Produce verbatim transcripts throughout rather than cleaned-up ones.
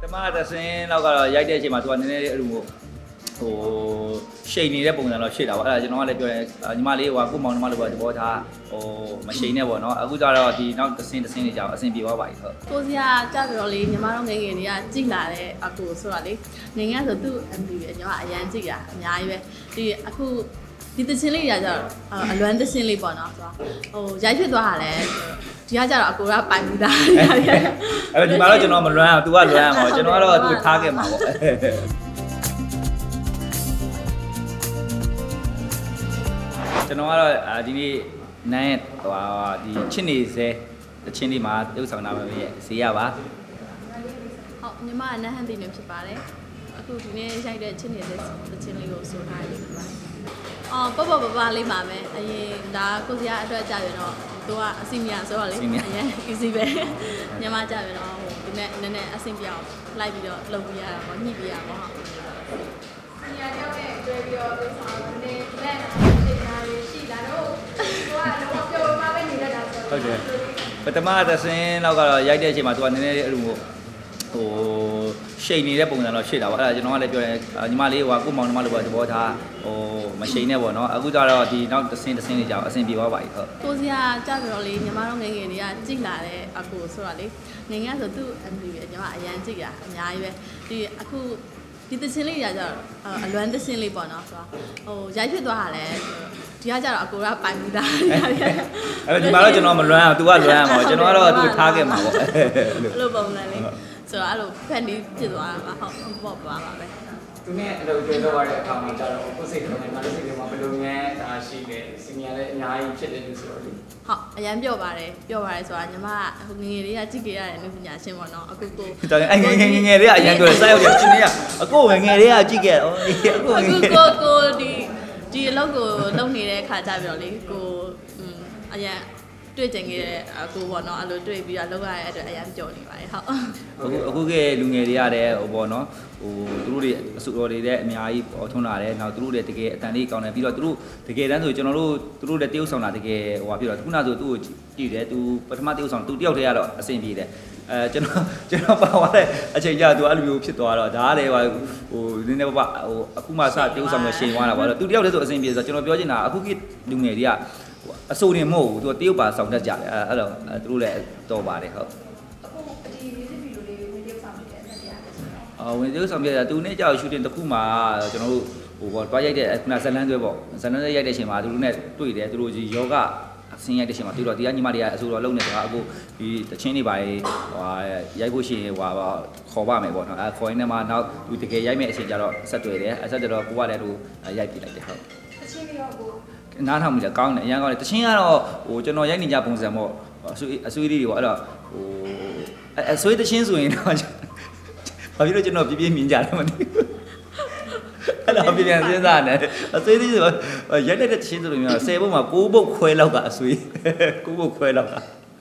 ကျွန်မတစ်စင်းတော့ကတော့ရိုက်တဲ့အချိန်မှာသူကနည်းနည်းလေးအဲ့လိုမျိုးဟိုရှိန်နေတဲ့ပုံစံတော့ဖြစ်တာပေါ့အဲ့ဒါကျွန်တော်ကလည်းပြောတယ်ညီမလေးဟိုကိုမောင်နှမလိုပဲသဘောထားဟိုမရှိန်နဲ့ပေါ့နော်အခုကျတော့ဒီနောက်တစ်စင်းတစ်စင်းလေးကြာအဆင်ပြေသွားပါပြီဟုတ်ကိုစရာကြပြီးတော့လေညီမတို့ငယ်ငယ်တွေကကြိလာတဲ့အကူဆိုတော့လေငယ်ငယ်ဆိုသူ့ M V ပဲညီမအရန်ကြိတာအများကြီးပဲဒီအခုဒီတချင်းလေးရကြတော့အလွမ်းတချင်းလေးပေါ့နော်ဆိုတော့ဟိုရိုက်ဖြစ်သွားတာလဲဒီကကြတော့အကူကပိုင်ပြီးသားအဲ့ဒီမှာတော့ကျွန်တော်မလွမ်းအောင် तू ကလွမ်းအောင်ပေါ့ကျွန်တော်ကတော့ तू ထားခဲ့မှာပေါ့ကျွန်တော်ကတော့ဒီနေ့နိုင်ဟိုဒီချစ်နေစေတချင်းလေးမှာတုပ်ဆောင်တာပဲဈေးရပါဟုတ်ညီမကနတ်ဟန်တီနေဖြစ်ပါတယ်အခုဒီနေ့ရိုက်တဲ့ချစ်နေစေတချင်းလေးကိုဆိုထားရဖြစ်ပါတယ်အော်ပပပပလေးပါမယ်အရင်ဒါကိုစရာအတွက်ကြာပြီတော့သူကအစီမရဆိုတော့လေအရင် easy ပဲညီမကြာပြီတော့ဟိုဒီနေ့နည်းနည်းအဆင်ပြေအောင်လိုက်ပြီးတော့လုပ်ပြရတာပေါ့ညှိပြရပါဟုတ်ဒီရတဲ့နဲ့တွေ့ပြီးတော့သူဆောင်နေလက်နာချိန်နာရှိလာတော့သူကတော့ပြောမှပဲနေရတာဆိုဟုတ်တယ်ပထမတစ်စင်းတော့ကတော့ရိုက်တဲ့အချိန်မှာသူကနည်းနည်းလေးအဲ့လိုမျိုးဟိုရှိန်နေတဲ့ပုံစံတော့ဖြစ်တာပေါ့အဲ့ဒါကျွန်တော်ကလည်းပြောတယ်ညီမလေးဟိုကိုမောင်နှမလိုပဲသဘောထားဟိုမရှိန်နဲ့ပေါ့နော်အခုကျတော့ဒီနောက်တစ်စင်းတစ်စင်းလေးကြာအဆင်ပြေသွားပါပြီဟုတ်ကိုစရာကြပြီးတော့လေညီမတို့ငယ်ငယ်တွေကကြိလာတဲ့အကူဆိုတော့လေငယ်ငယ်ဆိုသူ့ M V ပဲညီမအရန်ကြိတာအများကြီးပဲဒီအခုဒီတချင်းလေးရကြတော့အလွမ်းတချင်းလေးပေါ့နော်ဆိုတော့ဟိုရိုက်ဖြစ်သွားတာလဲဒီကကြတော့အကူကပိုင်ပြီးသားအဲ့ဒီမှာတော့ကျွန်တော်မလွမ်းအောင် तू ကလွမ်းအောင်ကျွန်တော်ကတော့ तू ထားခဲ့မှာပေါ့အဲ့လိုပုံစံလေးဆိုတော့အဲ့လိုဖန်တီးဖြစ်သွားတာပါဟုတ်ပေါ့ပါပါပဲသူနဲ့အဲ့လိုကြွယ်တော့ရတဲ့အခါမှာကျတော့ကိုယ်စိတ်ထဲမှာငါတို့စိတ်ထဲမှာဘယ်လိုများဒါရှိလဲစီမီယာလည်းအများကြီးဖြစ်တယ်လို့ဆိုတော့လေဟုတ်အရန်ပြောပါတယ်ပြောပါတယ်ဆိုတာညီမဟိုငငယ်လေးကကြည့်ကြရတဲ့လူပညာရှင်ပေါ့နော်အခုကိုတော်တယ်အဲ့ငငယ်ငယ်လေးကအရန်ပြောတယ်စိုက်ရောက်တယ်ရှင်နေကအကိုငငယ်လေးကကြည့်ခဲ့တော့အခုကိုကိုဒီဒီအလုပ်ကိုလုပ်နေတဲ့ခါကြပြီးတော့လေကိုအရန်တွေ့ကြင်ခဲ့တဲ့အကိုပေါ့နော်အဲ့လိုတွေ့ပြီးတော့လောက်ရတဲ့အတွက်အရန်ပျော်နေပါတယ်ဟုတ်အခုအခုကလူငယ်တွေရတယ်ဟိုပေါ့နော်ဟိုသူတို့တွေအစုတော်တွေလည်းအများကြီးပေါ်ထွန်းလာတယ်နောက်သူတို့တွေတကယ်အတန်လေးကောင်းတယ်ပြီးတော့သူတို့တကယ်တမ်းဆိုကျွန်တော်တို့သူတို့လည်းတရုပ်ဆောင်တာတကယ်ဟိုပါပြီးတော့ခုနဆိုသူ့ကိုကြည့်တယ်သူပထမတရုပ်ဆောင်သူတယောက်တည်းကတော့အဆင်ပြေတယ်အဲကျွန်တော်ကျွန်တော်ပါသွားတဲ့အချိန်ကျသူအဲ့လိုမျိုးဖြစ်သွားတော့ဒါကလည်းဟိုနည်းနည်းပါဟိုအခုမှစတရုပ်ဆောင်လို့ရှင်သွားတာပါတော့သူတယောက်တည်းဆိုအဆင်ပြေဆိုကျွန်တော်ပြောချင်တာအခုကလူငယ်တွေကအစိုးရမဟုတ်ဘူးသူတရုပ်ပါဆောင်တတ်ကြတယ်အဲ့တော့သူတို့လည်းတော်ပါတယ်ဟုတ်အခုဒီ music video လေးဝင်တရုပ်ဆောင်နေတဲ့အဆက်တရားပဲအော်ဝင်တရုပ်ဆောင်ပြတာသူနဲ့ကြောက် shooting တစ်ခုမှာကျွန်တော်တို့ဟိုပေါ့တွားရိုက်တဲ့ခုနဇလန်းတွဲပေါ့ဇလန်းတွဲရိုက်တဲ့အချိန်မှာသူတို့နဲ့တွေ့တယ်သူတို့ဒီယောဂဆင်းရိုက်တဲ့အချိန်မှာတွေ့တော့ဒီကညီမတွေကအစိုးရလုံးနေတာအခုဒီတချင်းတွေပါဟိုရိုက်ဖို့ရှိရင်ဟိုခေါ်ပါမယ်ပေါ့နော်အဲခေါ်ရင်းနဲ့မှနောက်သူတကယ်ရိုက်မဲ့အချိန်ကျတော့ဆက်တွေ့တယ်အဆက်တော့ကိုကလည်းသူရိုက်ပြလိုက်တယ်ဟုတ်တချင်းတွေရောကိုနားထောင်မိတယ်ကောင်းတယ်အရင်ကောင်းတယ်တချင်းကတော့ဟိုကျွန်တော်ရိုက်နေကြပုံစံပေါ့အဆွေးအဆွေးလေးတွေပေါ့အဲ့တော့ဟိုအဆွေးတချင်းဆိုရင်တော့ဘာဖြစ်လို့ကျွန်တော်ပြပြမြင်ကြတယ်မသိဘူးအဲ့တော့ပြပြန်စဉ်းစားနေအဆွေးလေးဆိုရိုက်တဲ့တချင်းဆိုလို့မျိုးဆယ်ပုတ်မှာကိုးပုတ်ခွဲလောက်ကအဆွေးကိုးပုတ်ခွဲလောက်က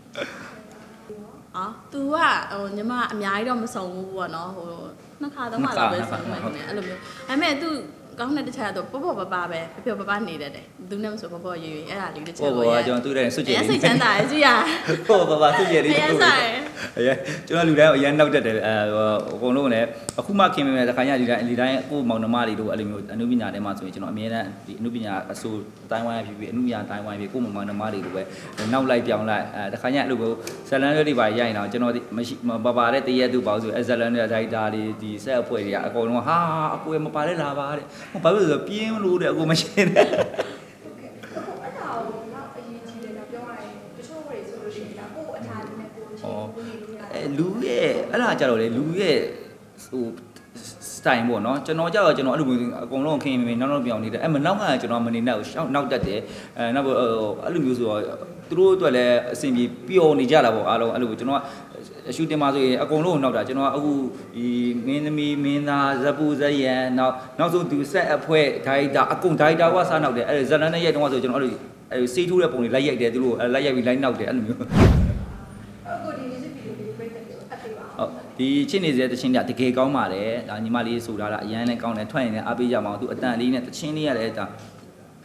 အာ तू ကဟိုညီမအများကြီးတော့မဆောင်ဘူးပေါ့နော်ဟိုနှစ်ခါသုံးခါလောက်ပဲဆောင်မယ်အဲ့လိုမျိုးအဲ့မဲ့ तूကောင်းတဲ့တခြားတော့ပေါ့ပေါ့ပပပဲပျော်ပပနေတတ်တယ်သူနဲ့မဆိုပေါ့ပေါ့ရွေရွေအဲ့ဒါလေးတခြားပေါ့ပေါ့ကျွန်တော်သူ့တဲ့စွတ်ကြည်လေးစိတ်ချမ်းသာရဲ့ကြည့်ရပေါ့ပပစွတ်ကြည်လေးအဲ့ဒါအဲ့ကျွန်တော်လူတိုင်းအရန်နောက်တက်တယ်အဲအကုန်လုံးလည်းအခုမှခင်မယ်တခါညဒီတိုင်းဒီတိုင်းကိုမောင်နှမတွေတို့အဲ့လိုမျိုးအနုပညာထဲမှာဆိုရင်ကျွန်တော်အမြဲတမ်းဒီအနုပညာအစိုးအတိုင်းဝိုင်းဖြစ်ပြီးအနုပညာအတိုင်းဝိုင်းပြီးကိုမောင်နှမတွေတို့ပဲနောက်လိုက်ပြောင်းလိုက်အဲတခါညအဲ့လိုမျိုးဇလန်တွေပါရိုက်နေတာကျွန်တော်မရှိပပတဲ့တရက်သူပေါ့ဆိုအဲဇလန်တွေဒိုက်တာတွေဒီဆက်အဖွဲ့တွေကအကုန်လုံးဟာအကိုရမပါလဲလာပါတဲ့ဘာလို့လဲပြင်းလို့တဲ့အကိုမရှိနဲ့အခုအဲ့ဒါကိုတော့အရေးကြီးတယ်တော့ပြောရရင်တချို့တွေဆိုလို့ရှိရင်ဒါကိုယ့်အထာလေးနဲ့ကိုယ်ချင်းကိုယ်လေးအဲလူရဲ့အဲ့ဒါကြတော့လေလူရဲ့ဟိုစတိုင်ပေါ့နော်ကျွန်တော်ကြတော့ကျွန်တော်အဲ့လိုမျိုးအကုန်လုံးခင်မင်းနောက်နောက်ပြောင်းနေတယ်အဲ့မနောက်ကကျွန်တော်မနေနဲ့ရှောက်နောက်တက်တယ်အဲနောက်အဲ့လိုမျိုးဆိုတော့သူတို့အတွက်လည်းအဆင်ပြေပျော်နေကြတာပေါ့အားလုံးအဲ့လိုကျွန်တော်ကအရှူတင်မှာဆိုရင်အကုန်လုံးနောက်တာကျွန်တော်အခုဒီမင်းသမီးမင်းသားဇပူဇယံနောက်နောက်ဆုံးသူဆက်အဖွဲဒိုက်တာအကုန်ဒိုက်တာကစားနောက်တယ်အဲ့ဇလန်နဲ့ရိုက်တော့ဆိုကျွန်တော်အဲ့လိုအဲ့စေးထိုးတဲ့ပုံတွေလိုက်ရိုက်တယ်သူတို့လိုက်ရိုက်ပြီးလိုက်နောက်တယ်အဲ့လိုမျိုးအခုဒီ music video လေးပြည့်တယ်အပ်ပေးပါဟုတ်ဒီချစ်နေစေတဲ့ချင်းကတကယ်ကောင်းပါတယ်ဒါညီမလေးဆိုတာကအရန်လည်းကောင်းတယ်ထွက်ရင်လည်းအားပေးကြပါအောင်သူအတန်လေးနဲ့တချင်းလေးရတယ်ဒါ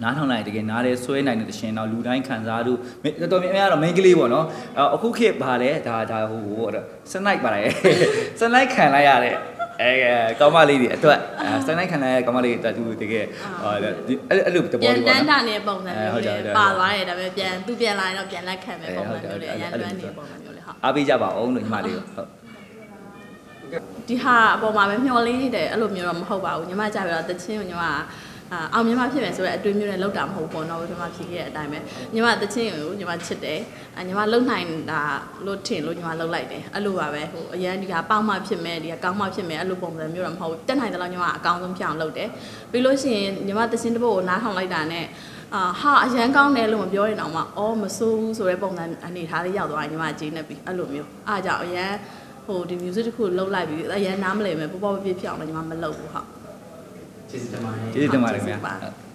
နားထောင်လိုက်တကယ်နားရဲဆွဲနိုင်တဲ့တရှင်တော့လူတိုင်းခံစားလို့တော်တော်များများတော့ main ကလေးပေါ့နော်အခုခေတ်ပါလဲဒါဒါဟိုဟိုစနိုက်ပါလေစနိုက်ခံလိုက်ရတဲ့အဲကောင်းမလေးတွေအတွက်စနိုက်ခံလိုက်ရကောင်းမလေးတွေအတွက်သူတကယ်ဟိုအဲ့လိုတဘောလေးပေါ့နော်ပြန်တန်းတာနေပုံစံမျိုးလေးပါသွားတယ်ဒါပေမဲ့ပြန်သူပြန်လာရင်တော့ပြန်လက်ခံမယ်ပုံစံမျိုးလေးအရန်လွမ်းနေပုံစံမျိုးလေးဟုတ်အားပေးကြပါအောင်လို့ညီမလေးဟုတ်ဒီဟာအပေါ်မှာပဲမျောလေးနေတယ်အဲ့လိုမျိုးတော့မဟုတ်ပါဘူးညီမကြာပြီးတော့တချင်းကိုညီမအောင်ညီမဖြစ်မယ်ဆိုတော့အတွင်းမျိုးနဲ့လောက်တာမဟုတ်ပေါ့နော်ညီမဖြစ်ခဲ့တဲ့အတိုင်းပဲညီမတချင်းကိုညီမချစ်တယ်ညီမလုံနိုင်တာလို့ထင်လို့ညီမလုံလိုက်တယ်အဲ့လိုပါပဲဟိုအရန်ဒီကပေါက်မှဖြစ်မယ်ဒီကကောင်းမှဖြစ်မယ်အဲ့လိုပုံစံမျိုးတော့မဟုတ်ဘူးတက်နိုင်တယ်လို့ညီမအကောင်းဆုံးဖြစ်အောင်လုပ်တယ်ပြီးလို့ရှိရင်ညီမတချင်းတစ်ပုတ်ကိုနားထောင်လိုက်တာနဲ့အာဟာအရန်ကောင်းတယ်လို့မပြောရင်တော့မှအော်မစိုးဘူးဆိုတဲ့ပုံစံအနေထားလေးရောက်သွားညီမဂျင်းနေပြီအဲ့လိုမျိုးအားကြောင့်အရန်ဟိုဒီ music တစ်ခုလှုပ်လိုက်ပြီးအရန်နားမလည်မယ်ပေါ့ပေါ့ပြပြဖြစ်အောင်လည်းညီမမလုပ်ဘူးဟုတ်ကျေးဇူးတင်ပါတယ်ကျေးဇူးတင်ပါတယ်ခင်ဗျာ